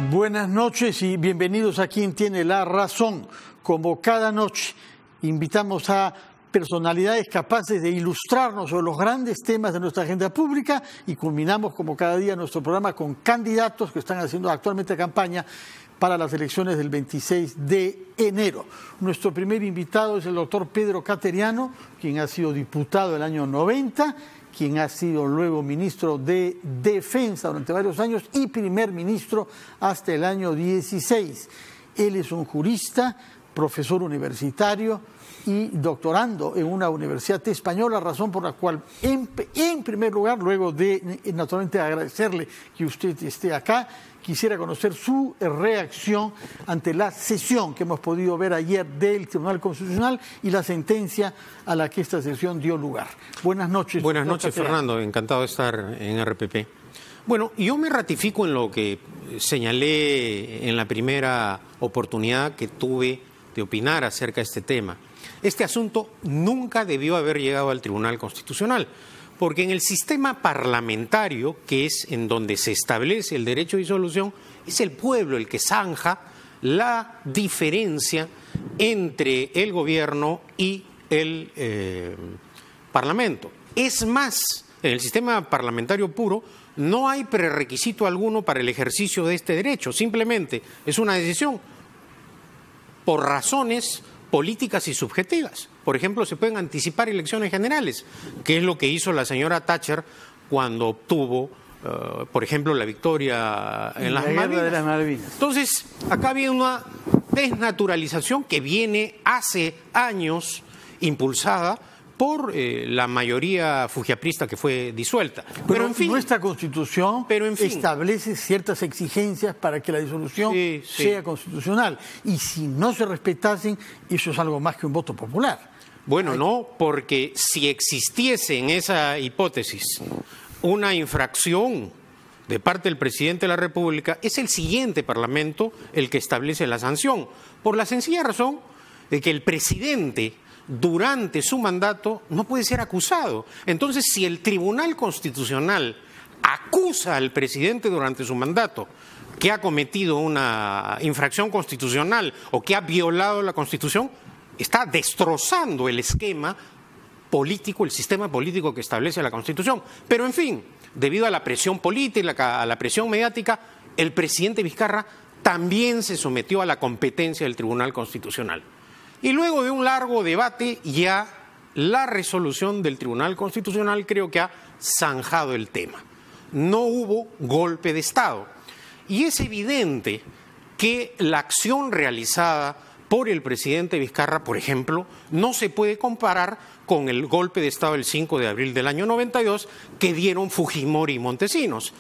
Buenas noches y bienvenidos a Quien Tiene la Razón. Como cada noche, invitamos a personalidades capaces de ilustrarnos sobre los grandes temas de nuestra agenda pública y culminamos, como cada día, nuestro programa con candidatos que están haciendo actualmente campaña para las elecciones del 26 de enero. Nuestro primer invitado es el doctor Pedro Cateriano, quien ha sido diputado el año 90, quien ha sido luego ministro de Defensa durante varios años y primer ministro hasta el año 16. Él es un jurista, profesor universitario y doctorando en una universidad española, razón por la cual, en primer lugar, luego de naturalmente agradecerle que usted esté acá, quisiera conocer su reacción ante la sesión que hemos podido ver ayer del Tribunal Constitucional y la sentencia a la que esta sesión dio lugar. Buenas noches. Buenas noches, Fernando. Encantado de estar en RPP. Bueno, yo me ratifico en lo que señalé en la primera oportunidad que tuve de opinar acerca de este tema. Este asunto nunca debió haber llegado al Tribunal Constitucional, porque en el sistema parlamentario, que es en donde se establece el derecho de disolución, es el pueblo el que zanja la diferencia entre el gobierno y el Parlamento. Es más, en el sistema parlamentario puro no hay prerequisito alguno para el ejercicio de este derecho, simplemente es una decisión por razones políticas y subjetivas. Por ejemplo, se pueden anticipar elecciones generales, que es lo que hizo la señora Thatcher cuando obtuvo, por ejemplo, la victoria en las Malvinas. Entonces, acá viene una desnaturalización que viene hace años impulsada por la mayoría fujiaprista que fue disuelta. Pero en fin, nuestra Constitución establece ciertas exigencias para que la disolución sea constitucional. Y si no se respetasen, eso es algo más que un voto popular. Bueno, no, porque si existiese en esa hipótesis una infracción de parte del presidente de la República, es el siguiente Parlamento el que establece la sanción, por la sencilla razón de que el presidente durante su mandato no puede ser acusado. Entonces, si el Tribunal Constitucional acusa al presidente durante su mandato que ha cometido una infracción constitucional o que ha violado la Constitución, está destrozando el esquema político, el sistema político que establece la Constitución. Pero, en fin, debido a la presión política, a la presión mediática, el presidente Vizcarra también se sometió a la competencia del Tribunal Constitucional. Y luego de un largo debate, ya la resolución del Tribunal Constitucional creo que ha zanjado el tema. No hubo golpe de Estado. Y es evidente que la acción realizada por el presidente Vizcarra, por ejemplo, no se puede comparar con el golpe de Estado del 5 de abril del año 92 que dieron Fujimori y Montesinos,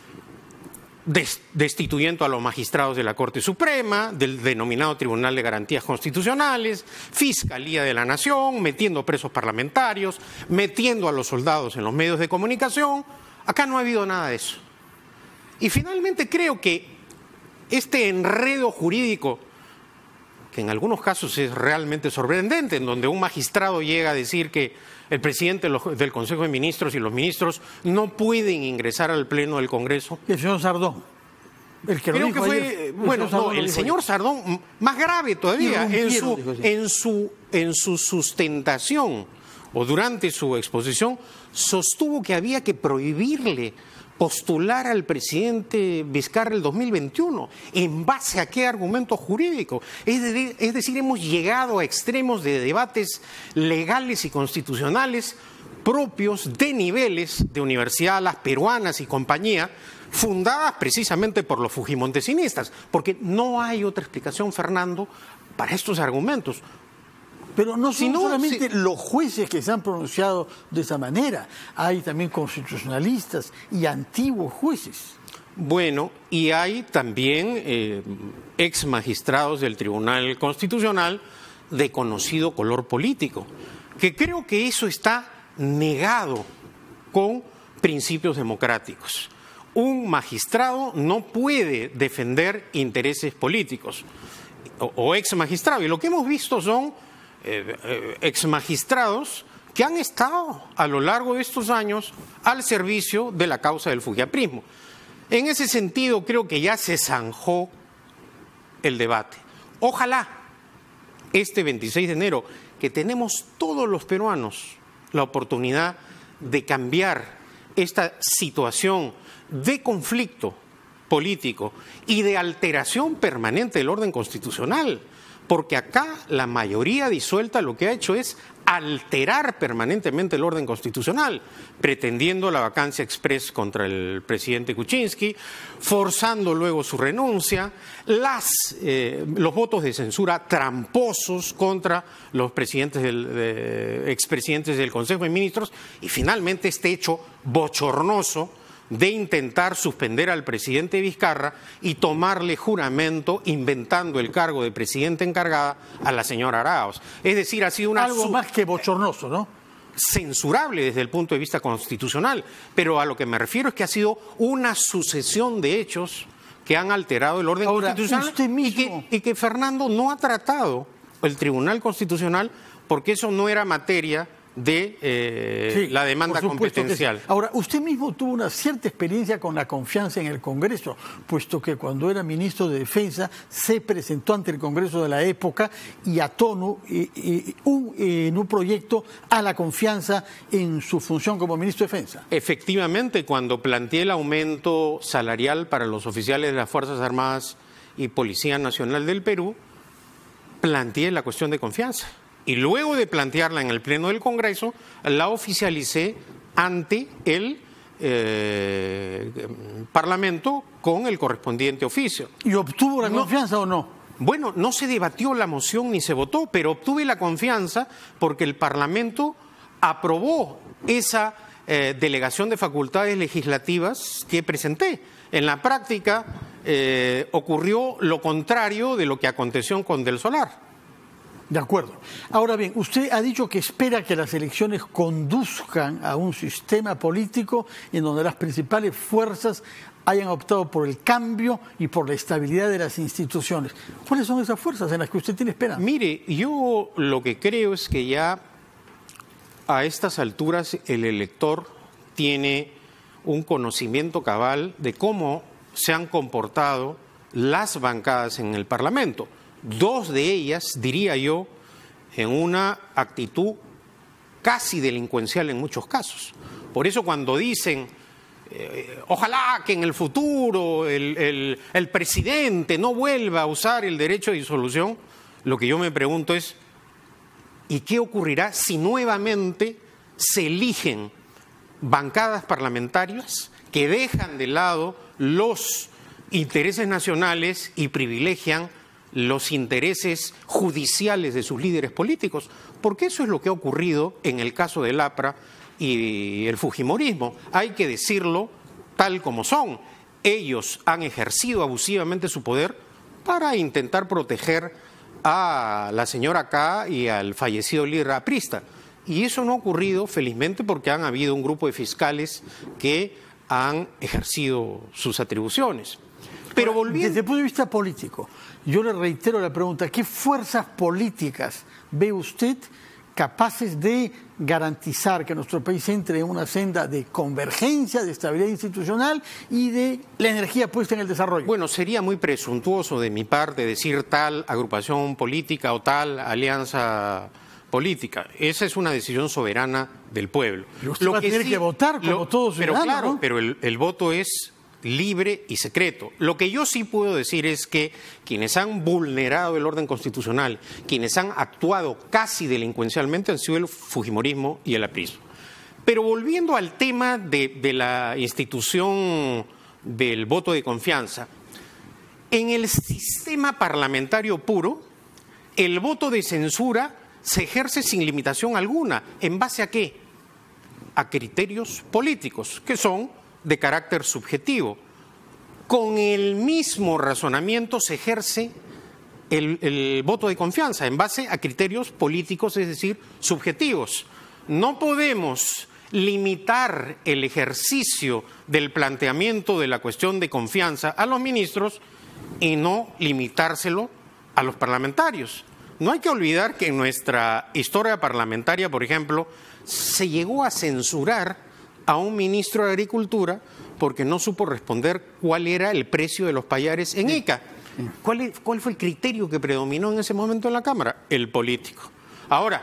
destituyendo a los magistrados de la Corte Suprema, del denominado Tribunal de Garantías Constitucionales, Fiscalía de la Nación, metiendo presos parlamentarios, metiendo a los soldados en los medios de comunicación. Acá no ha habido nada de eso. Y finalmente creo que este enredo jurídico, que en algunos casos es realmente sorprendente, en donde un magistrado llega a decir que el presidente del Consejo de Ministros y los ministros no pueden ingresar al Pleno del Congreso. El señor Sardón. El que lo dijo ayer. Bueno, no, el señor Sardón, más grave todavía, en su sustentación o durante su exposición, sostuvo que había que prohibirle postular al presidente Vizcarra el 2021. ¿En base a qué argumento jurídico? Es decir, hemos llegado a extremos de debates legales y constitucionales propios de niveles de universidad, las peruanas y compañía, fundadas precisamente por los fujimontesinistas, porque no hay otra explicación, Fernando, para estos argumentos. Pero no son solamente los jueces que se han pronunciado de esa manera, hay también constitucionalistas y antiguos jueces. Bueno, y hay también ex magistrados del Tribunal Constitucional de conocido color político, que creo que eso está negado con principios democráticos. Un magistrado no puede defender intereses políticos o ex magistrado, y lo que hemos visto son ex magistrados que han estado a lo largo de estos años al servicio de la causa del fujiaprismo. En ese sentido, creo que ya se zanjó el debate. Ojalá este 26 de enero, que tenemos todos los peruanos la oportunidad de cambiar esta situación de conflicto político y de alteración permanente del orden constitucional, porque acá la mayoría disuelta lo que ha hecho es alterar permanentemente el orden constitucional, pretendiendo la vacancia express contra el presidente Kuczynski, forzando luego su renuncia, los votos de censura tramposos contra los expresidentes del Consejo de Ministros y finalmente este hecho bochornoso de intentar suspender al presidente Vizcarra y tomarle juramento inventando el cargo de presidenta encargada a la señora Arauz. Es decir, ha sido algo más que bochornoso, ¿no? Censurable desde el punto de vista constitucional, pero a lo que me refiero es que ha sido una sucesión de hechos que han alterado el orden constitucional usted mismo... y que Fernando no ha tratado el Tribunal Constitucional porque eso no era materia de la demanda competencial. Ahora, usted mismo tuvo una cierta experiencia con la confianza en el Congreso, puesto que cuando era ministro de Defensa se presentó ante el Congreso de la época y ató en un proyecto a la confianza en su función como ministro de Defensa. Efectivamente, cuando planteé el aumento salarial para los oficiales de las Fuerzas Armadas y Policía Nacional del Perú, planteé la cuestión de confianza. Y luego de plantearla en el Pleno del Congreso, la oficialicé ante el Parlamento con el correspondiente oficio. ¿Y obtuvo la confianza o no? Bueno, no se debatió la moción ni se votó, pero obtuve la confianza porque el Parlamento aprobó esa delegación de facultades legislativas que presenté. En la práctica ocurrió lo contrario de lo que aconteció con Del Solar. De acuerdo. Ahora bien, usted ha dicho que espera que las elecciones conduzcan a un sistema político en donde las principales fuerzas hayan optado por el cambio y por la estabilidad de las instituciones. ¿Cuáles son esas fuerzas en las que usted tiene esperanza? Mire, yo lo que creo es que ya a estas alturas el elector tiene un conocimiento cabal de cómo se han comportado las bancadas en el Parlamento. Dos de ellas, diría yo, en una actitud casi delincuencial en muchos casos. Por eso cuando dicen, ojalá que en el futuro el presidente no vuelva a usar el derecho de disolución, lo que yo me pregunto es, ¿y qué ocurrirá si nuevamente se eligen bancadas parlamentarias que dejan de lado los intereses nacionales y privilegian los intereses judiciales de sus líderes políticos? Porque eso es lo que ha ocurrido en el caso del APRA y el fujimorismo. Hay que decirlo tal como son. Ellos han ejercido abusivamente su poder para intentar proteger a la señora K y al fallecido líder aprista. Y eso no ha ocurrido, felizmente, porque han habido un grupo de fiscales que han ejercido sus atribuciones. Pero volviendo... Desde el punto de vista político, yo le reitero la pregunta, ¿qué fuerzas políticas ve usted capaces de garantizar que nuestro país entre en una senda de convergencia, de estabilidad institucional y de la energía puesta en el desarrollo? Bueno, sería muy presuntuoso de mi parte decir tal agrupación política o tal alianza política. Esa es una decisión soberana del pueblo. Pero usted va a tener que votar como todos ciudadanos, pero claro, ¿no? Pero el voto es libre y secreto. Lo que yo sí puedo decir es que quienes han vulnerado el orden constitucional, quienes han actuado casi delincuencialmente han sido el fujimorismo y el aprismo. Pero volviendo al tema de la institución del voto de confianza, en el sistema parlamentario puro, el voto de censura se ejerce sin limitación alguna. ¿En base a qué? A criterios políticos, que son de carácter subjetivo. Con el mismo razonamiento se ejerce el voto de confianza en base a criterios políticos, es decir, subjetivos. No podemos limitar el ejercicio del planteamiento de la cuestión de confianza a los ministros y no limitárselo a los parlamentarios. No hay que olvidar que en nuestra historia parlamentaria, por ejemplo, se llegó a censurar a un ministro de Agricultura porque no supo responder cuál era el precio de los pallares en Ica. ¿Cuál fue el criterio que predominó en ese momento en la Cámara? El político. Ahora,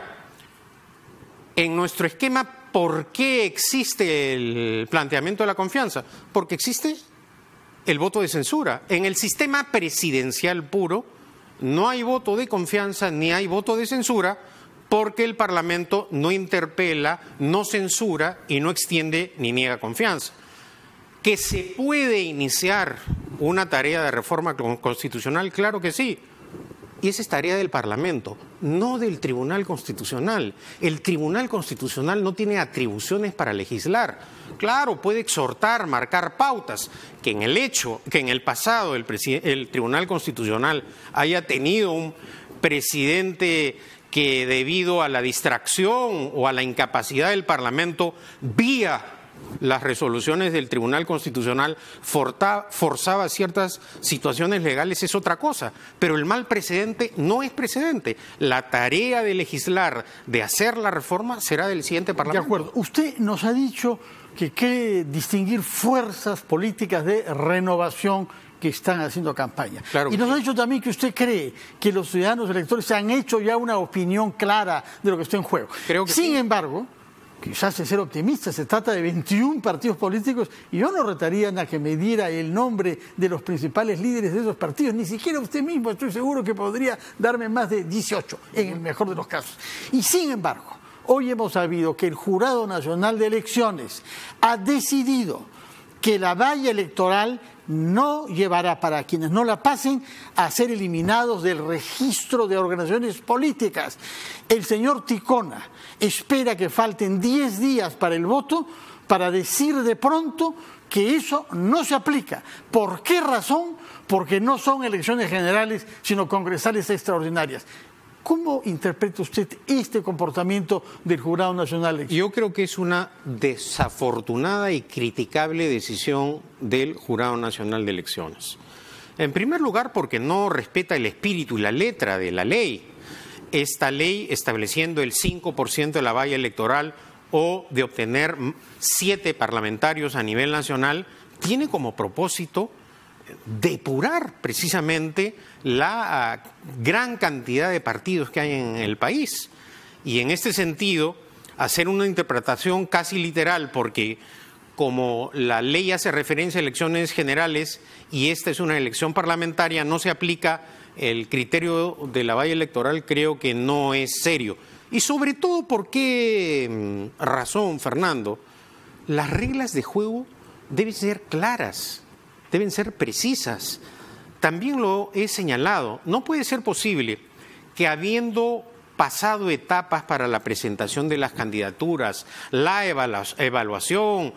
en nuestro esquema, ¿por qué existe el planteamiento de la confianza? Porque existe el voto de censura. En el sistema presidencial puro no hay voto de confianza ni hay voto de censura porque el Parlamento no interpela, no censura y no extiende ni niega confianza. ¿Que se puede iniciar una tarea de reforma constitucional? Claro que sí. Y esa es tarea del Parlamento, no del Tribunal Constitucional. El Tribunal Constitucional no tiene atribuciones para legislar. Claro, puede exhortar, marcar pautas, que en el pasado el Tribunal Constitucional haya tenido un presidente que debido a la distracción o a la incapacidad del Parlamento vía las resoluciones del Tribunal Constitucional forzaba ciertas situaciones legales, es otra cosa, pero el mal precedente no es precedente. La tarea de legislar, de hacer la reforma, será del siguiente Parlamento. De acuerdo. Usted nos ha dicho que quiere distinguir fuerzas políticas de renovación que están haciendo campaña. Claro. Y nos ha dicho también que usted cree que los ciudadanos electores se han hecho ya una opinión clara de lo que está en juego. Creo que Sin sí. embargo, quizás es ser optimista, se trata de 21 partidos políticos y yo no retaría a que me diera el nombre de los principales líderes de esos partidos, ni siquiera usted mismo, estoy seguro que podría darme más de 18, en el mejor de los casos. Y sin embargo, hoy hemos sabido que el Jurado Nacional de Elecciones ha decidido que la valla electoral no llevará, para quienes no la pasen, a ser eliminados del registro de organizaciones políticas. El señor Ticona espera que falten 10 días para el voto para decir de pronto que eso no se aplica. ¿Por qué razón? Porque no son elecciones generales, sino congresales extraordinarias. ¿Cómo interpreta usted este comportamiento del Jurado Nacional de Elecciones? Yo creo que es una desafortunada y criticable decisión del Jurado Nacional de Elecciones. En primer lugar, porque no respeta el espíritu y la letra de la ley. Esta ley, estableciendo el 5% de la valla electoral o de obtener 7 parlamentarios a nivel nacional, tiene como propósito depurar precisamente la gran cantidad de partidos que hay en el país. Y en este sentido, hacer una interpretación casi literal, porque como la ley hace referencia a elecciones generales y esta es una elección parlamentaria, no se aplica el criterio de la valla electoral, creo que no es serio. Y sobre todo, ¿por qué razón, Fernando? Las reglas de juego deben ser claras, deben ser precisas. También lo he señalado, no puede ser posible que habiendo pasado etapas para la presentación de las candidaturas, la evaluación,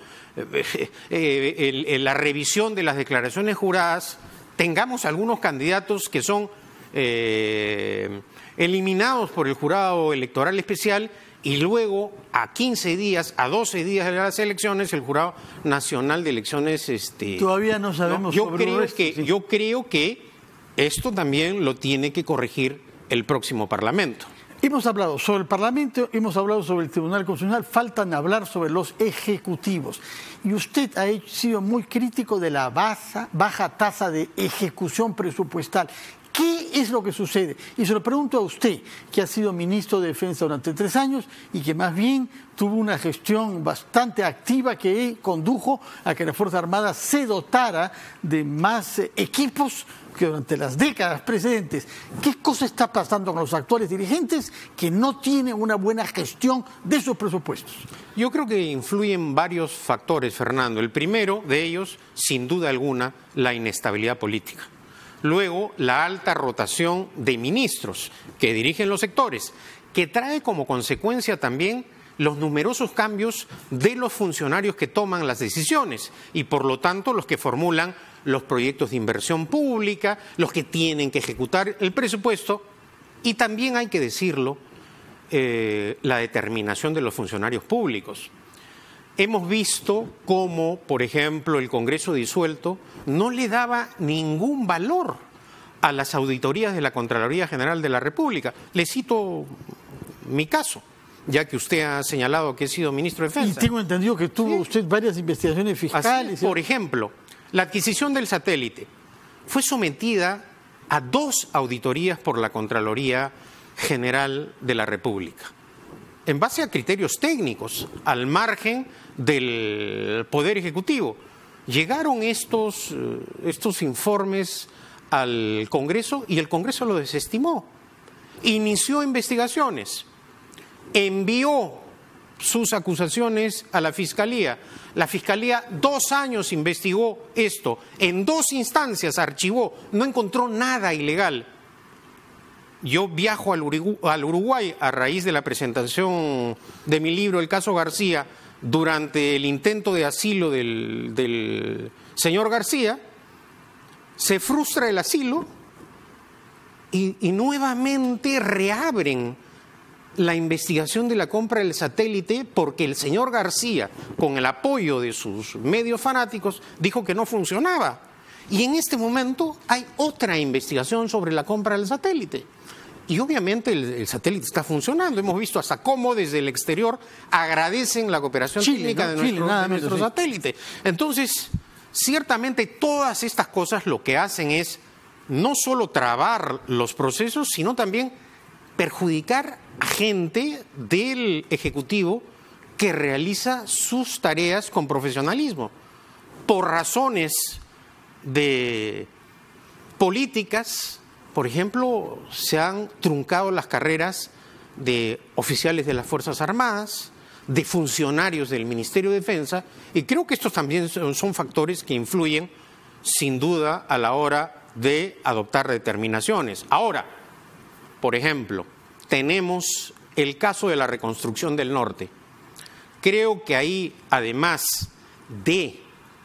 la revisión de las declaraciones juradas, tengamos algunos candidatos que son eliminados por el jurado electoral especial y luego a 15 días, a 12 días de las elecciones, el Jurado Nacional de Elecciones... Todavía no sabemos sobre el resto, sí. Yo creo que esto también lo tiene que corregir el próximo Parlamento. Hemos hablado sobre el Parlamento, hemos hablado sobre el Tribunal Constitucional, faltan hablar sobre los ejecutivos. Y usted ha sido muy crítico de la baja tasa de ejecución presupuestal. ¿Qué es lo que sucede? Y se lo pregunto a usted, que ha sido ministro de Defensa durante 3 años y que más bien tuvo una gestión bastante activa que condujo a que la Fuerza Armada se dotara de más equipos que durante las décadas precedentes. ¿Qué cosa está pasando con los actuales dirigentes que no tienen una buena gestión de sus presupuestos? Yo creo que influyen varios factores, Fernando. El primero de ellos, sin duda alguna, la inestabilidad política. Luego, la alta rotación de ministros que dirigen los sectores, que trae como consecuencia también los numerosos cambios de los funcionarios que toman las decisiones y, por lo tanto, los que formulan los proyectos de inversión pública, los que tienen que ejecutar el presupuesto y también, hay que decirlo, la determinación de los funcionarios públicos. Hemos visto cómo, por ejemplo, el Congreso disuelto no le daba ningún valor a las auditorías de la Contraloría General de la República. Le cito mi caso. ya que usted ha señalado que he sido ministro de Defensa. Y tengo entendido que tuvo usted varias investigaciones fiscales. Así, por ejemplo, la adquisición del satélite fue sometida a 2 auditorías por la Contraloría General de la República, en base a criterios técnicos, al margen del Poder Ejecutivo. Llegaron estos informes al Congreso y el Congreso lo desestimó. Inició investigaciones, envió sus acusaciones a la Fiscalía. La Fiscalía 2 años investigó esto, en 2 instancias archivó, no encontró nada ilegal. Yo viajo al Uruguay a raíz de la presentación de mi libro El caso García, durante el intento de asilo del señor García. Se frustra el asilo y nuevamente reabren la investigación de la compra del satélite porque el señor García, con el apoyo de sus medios fanáticos, dijo que no funcionaba. Y en este momento hay otra investigación sobre la compra del satélite. Y obviamente el satélite está funcionando. Hemos visto hasta cómo desde el exterior agradecen la cooperación técnica de nuestro satélite. Entonces, ciertamente todas estas cosas lo que hacen es no solo trabar los procesos, sino también perjudicar a gente del Ejecutivo que realiza sus tareas con profesionalismo. Por razones de políticas, por ejemplo, se han truncado las carreras de oficiales de las Fuerzas Armadas, de funcionarios del Ministerio de Defensa, y creo que estos también son factores que influyen, sin duda, a la hora de adoptar determinaciones. Ahora, por ejemplo, tenemos el caso de la reconstrucción del norte. Creo que ahí, además de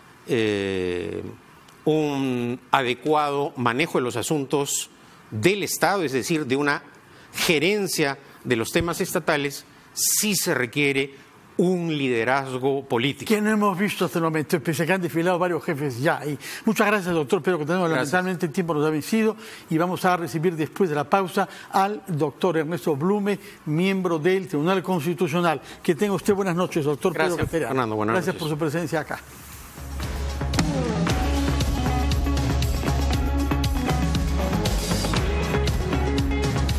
un adecuado manejo de los asuntos del Estado, es decir, de una gerencia de los temas estatales, sí se requiere un liderazgo político. Que no hemos visto hasta el momento, pese a que han desfilado varios jefes ya. Y muchas gracias, doctor. Pero que tenemos, lamentablemente, el tiempo nos ha vencido y vamos a recibir después de la pausa al doctor Ernesto Blume, miembro del Tribunal Constitucional. Que tenga usted buenas noches, doctor. Gracias, Fernando. Buenas noches. Gracias por su presencia acá.